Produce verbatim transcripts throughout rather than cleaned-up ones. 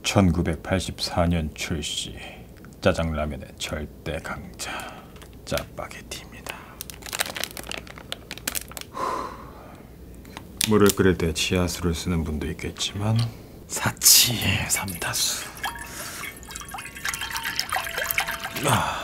천구백팔십사 년 출시 짜장라면의 절대 강자 짜파게티입니다. 물을 끓일 때 치아수를 쓰는 분도 있겠지만 사치 삼다수. 아.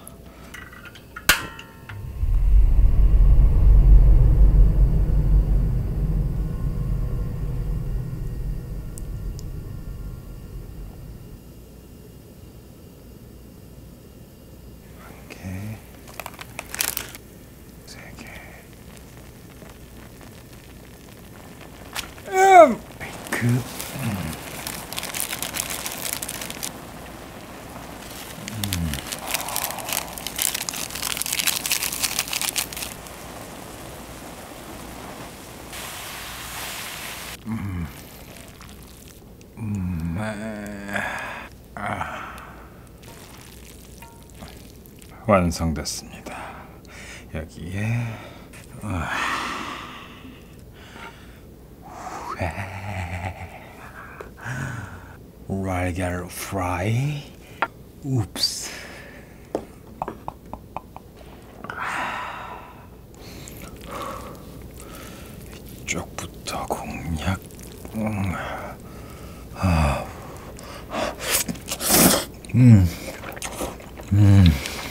음, 그 음. 음. 음. 아. 완성됐습니다. 여기에 아. 달걀 프라이. 웁스. 이쪽부터 공략. 음. 아. 음. 음.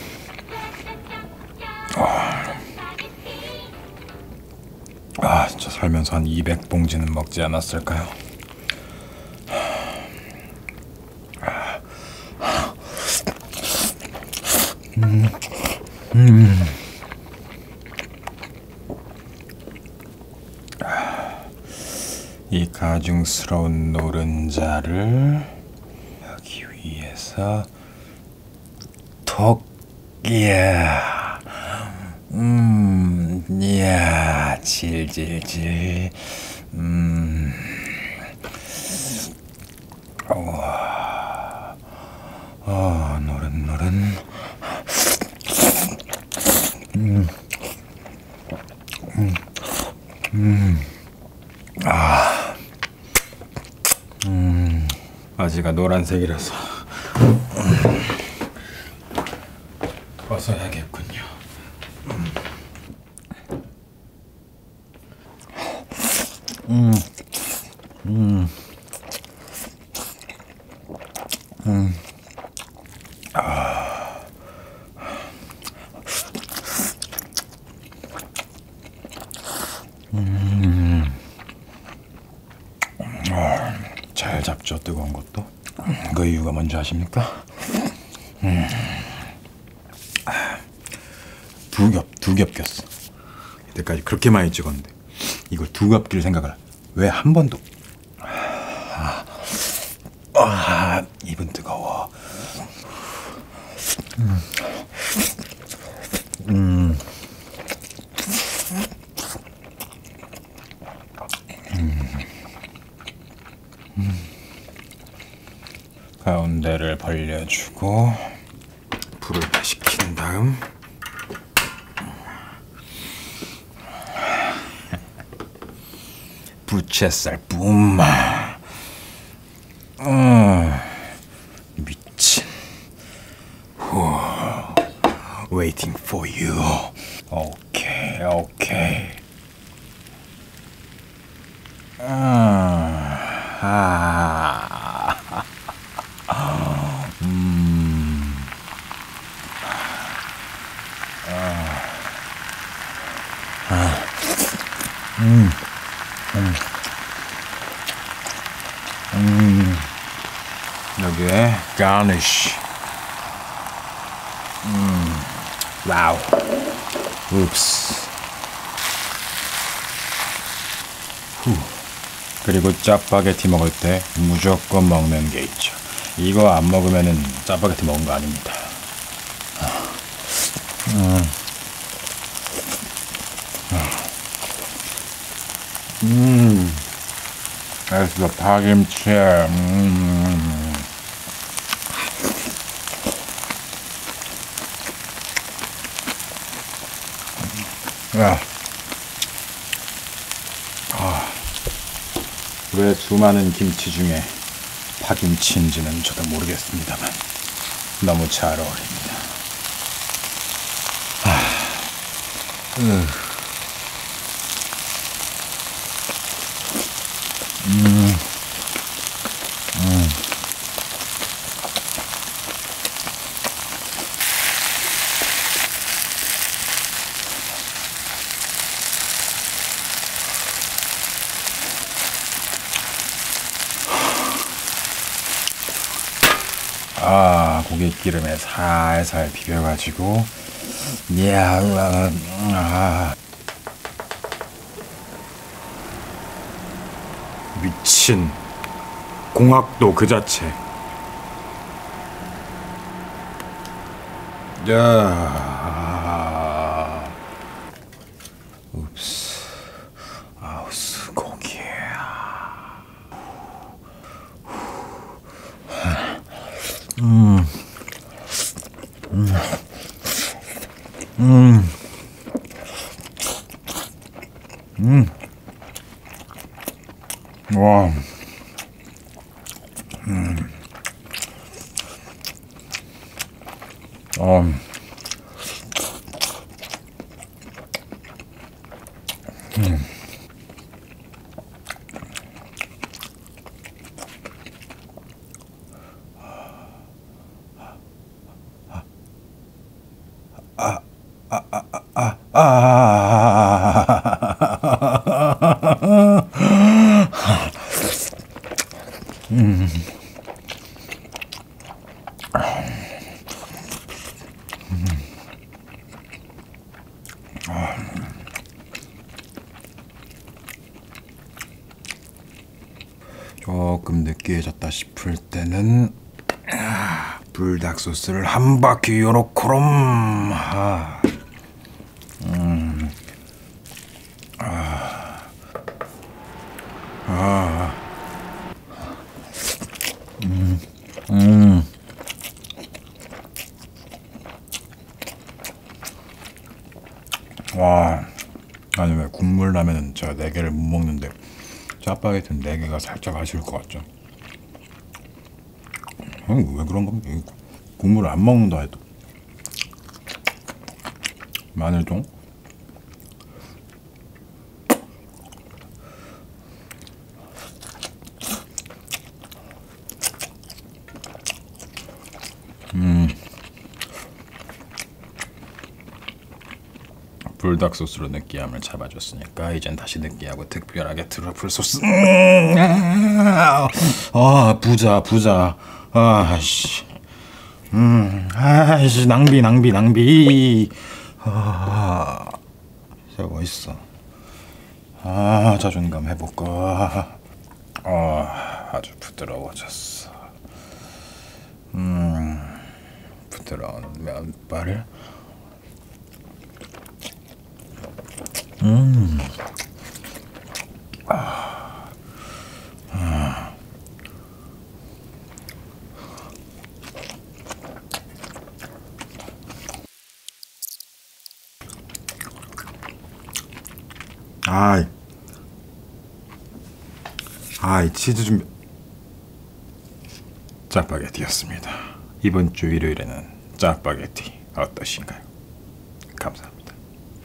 아. 아, 진짜 살면서 한 이백 봉지는 먹지 않았을까요? 음. 음. 이 가증스러운 노른자를 여기 위에서 톡. 이야. 음. 이야. 질질질. 음. 우와. 어, 노릇노릇. 음. 음. 음. 아. 음. 바지가 노란색이라서 음. 벗어야겠군요. 음. 음. 음. 음. 아. 음. 어, 잘 잡죠, 뜨거운 것도. 그 이유가 뭔지 아십니까? 음. 두 겹, 두 겹 꼈어. 이때까지 그렇게 많이 찍었는데 이걸 두 겹 낄 생각을 왜 한 번도. 아, 아, 입은 뜨거워. 음. 음. 음. 가운데를 벌려주고 불을 다 식힌 다음 부채살 뿜. 음. 미친. 후. Waiting for you. 오케이, 오케이. 아. 아. 음. 아. 아. 음. 음. 음. 여기에 가니쉬. 음. 와우. 웁스. 후. 그리고 짜파게티 먹을 때 무조건 먹는 게 있죠. 이거 안 먹으면은 짜파게티 먹은 거 아닙니다. 음. 음. 그래서 파김치. 음. 야. 아. 왜 수많은 김치 중에 파김치인지는 저도 모르겠습니다만 너무 잘 어울립니다. 아, 으. 음, 음. 아, 고깃기름에 살살 비벼가지고, 이야, 아, 미친 공학도 그 자체. 야, 읍스, 아우스 고기. 음, 음, 음, 음, 와, 음, 어, 음. 아, 아, 아, 아, 아, 음, 조금 느끼해졌다 싶을 때는 불닭 소스를 한 바퀴 요렇게롬. 아, 음, 아, 아, 음, 음. 와, 아니 왜 국물 라면은 제가 네 개를 못 먹는데 짜파게티는 네 개가 살짝 아쉬울 것 같죠? 어, 왜 그런 겁니까? 국물을 안 먹는다 해도 마늘종? 음, 불닭 소스로 느끼함을 잡아줬으니까 이젠 다시 느끼하고 특별하게 트러플 소스. 음, 아, 부자 부자. 아씨, 음, 아씨, 낭비 낭비 낭비. 아, 진짜 멋있어. 아, 자존감 해볼까. 아, 아주 부드러워졌어. 음, 부드러운 면발을. 음, 아, 아. 아이, 아이, 치즈 준비. 짜파게티였습니다. 이번 주 일요일에는 짜파게티 어떠신가요? 감사합니다.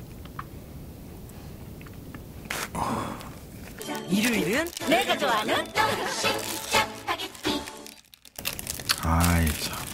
일요일은 내가 좋아하는 떡식 짜파게티. 아이 참.